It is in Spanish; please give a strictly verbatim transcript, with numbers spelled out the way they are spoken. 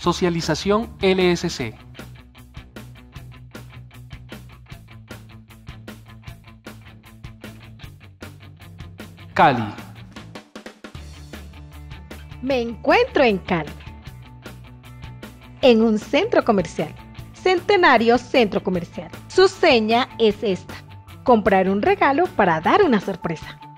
Socialización L S C. Cali. Me encuentro en Cali, en un centro comercial, Centenario Centro Comercial. Su seña es esta: comprar un regalo para dar una sorpresa.